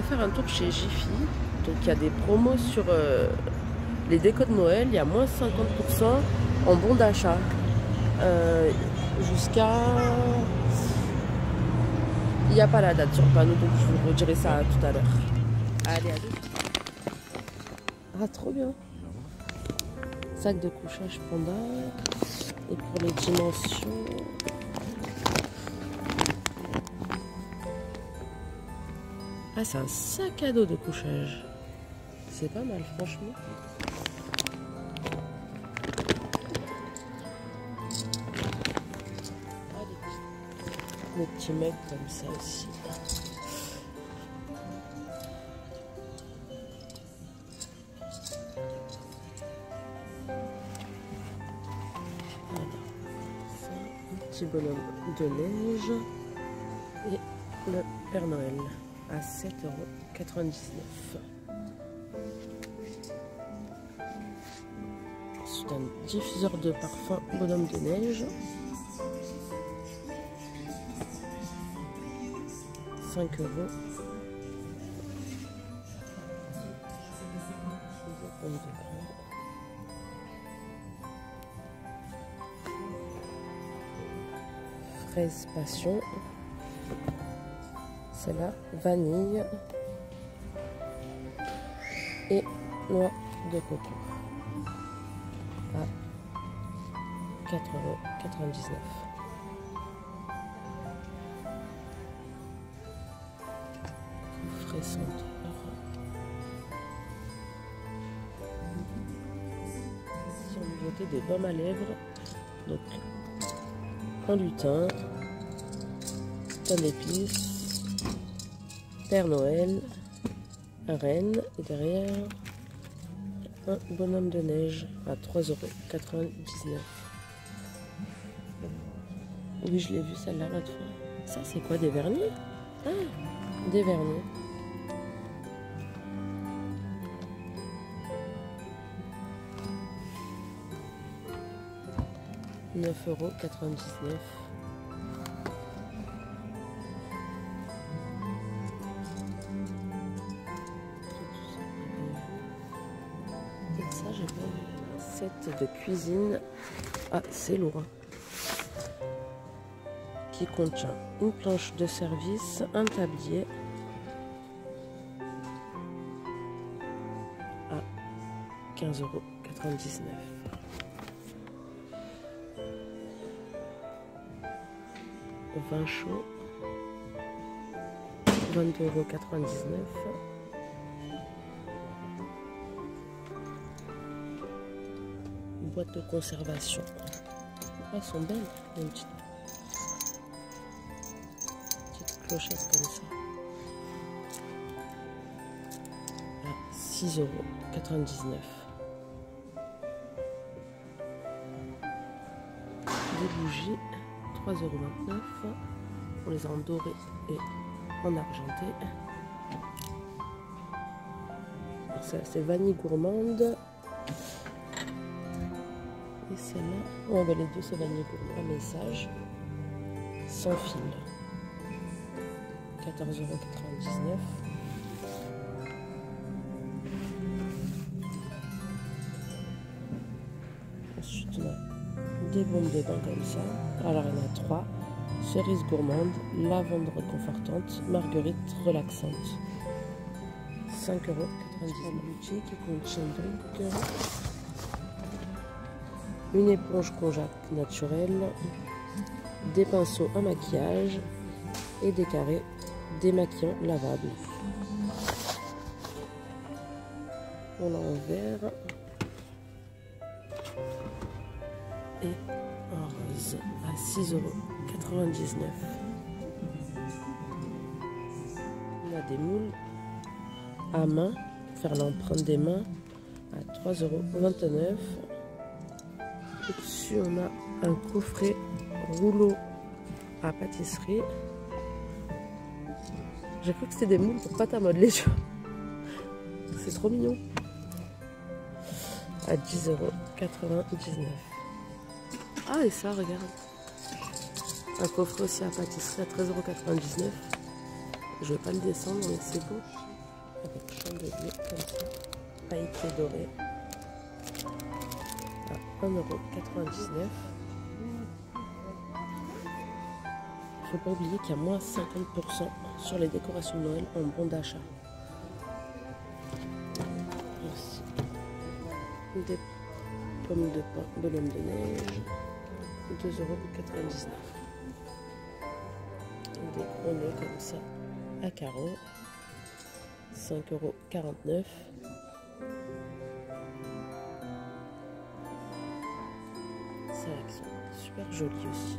faire un tour chez Jiffy. Donc il y a des promos sur les décos de Noël. Il y a moins 50% en bon d'achat. Jusqu'à... Il n'y a pas la date sur le panneau, donc je vous redirai ça tout à l'heure. Allez, allez. Ah, trop bien. Sac de couchage panda. Et pour les dimensions... Ah, c'est un sac à dos de couchage. C'est pas mal, franchement. Des petits mecs comme ça aussi. Voilà. Ça, un petit bonhomme de neige. Et le Père Noël à 7,99 €. C'est un diffuseur de parfum bonhomme de neige. 5 €. Fraise passion. Celle-là, vanille et noix de coco à 4,99 €. Frais senteur. Si on lui jetait des baumes à lèvres, donc un lutin, pain d'épices, Père Noël, un renne et derrière un bonhomme de neige à 3,99 €. Oui, je l'ai vu celle-là l'autre fois. Ça, c'est quoi, des vernis? Ah, des vernis. €9,99 €. Et ça, j'ai pas vu. Set de cuisine. Ah, c'est lourd. Qui contient une planche de service, un tablier à 15,99 €. Vin chaud, 22,99 €. Boîte de conservation. Elles sont belles, une petite clochette comme ça. À 6,99 €. Des bougies, 3,29 €. On les a en doré et en argenté. Ça, c'est vanille gourmande. Et celle-là, ouais, bah les deux c'est vanille gourmande. Un message sans fil. 14,99 €. Ensuite, on a des bombes de bain comme ça. Alors, il y en a 3. Cerise gourmande, lavande réconfortante, marguerite relaxante. 5,99 €. Budget qui contient donc une éponge konjac naturelle, des pinceaux à maquillage et des carrés démaquillants lavables. On l'a en vert et en rose à 6,99 €. On a des moules à main, faire l'empreinte des mains à 3,29 €. Au-dessus, on a un coffret rouleau à pâtisserie. J'ai cru que c'était des moules pour pâte à modeler. C'est trop mignon. À 10,99 €. Ah, et ça, regarde. Un coffret aussi à pâtisserie à 13,99 €. Je vais pas le descendre, mais c'est beau. avec chandelier comme ça, pailleté doré à 1,99 €. Il ne faut pas oublier qu'il y a moins 50% sur les décorations de Noël en bon d'achat. Ici, des pommes de pin, bonhomme de neige, 2,99 €. Des gros nœuds comme ça à carreaux, 5,49 €. Sélection super jolie aussi.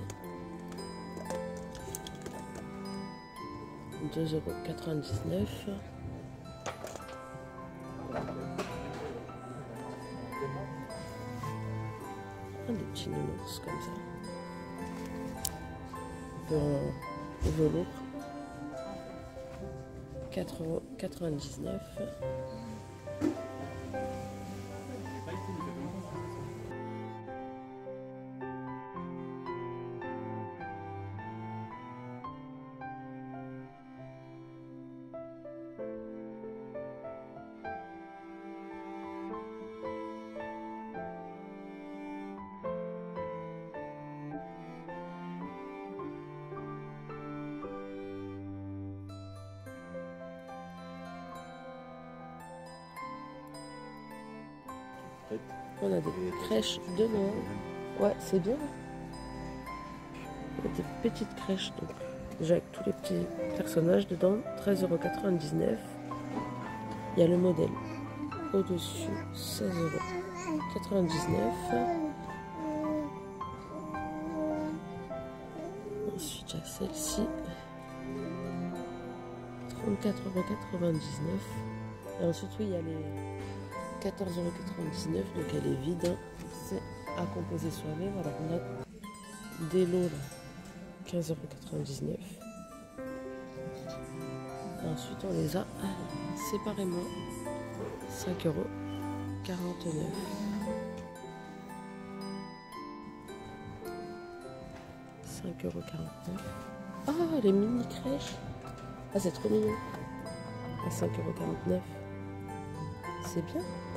2,99 €. Des petits nounours comme ça. En velours. 4,99 €. On a des crèches de Noël. Ouais, c'est bien. Il y a des petites crèches, donc déjà avec tous les petits personnages dedans. 13,99 €. Il y a le modèle au-dessus, 16,99 €. Ensuite, il y a celle-ci, 34,99 €. Et ensuite, oui, il y a les 14,99 €, donc elle est vide, hein. C'est à composer soi-même. Alors on a des lots là, 15,99 €. Ensuite on les a séparément, 5,49 €. 5,49 €. Ah, les mini crèches. Ah, c'est trop mignon. À 5,49 €. C'est bien.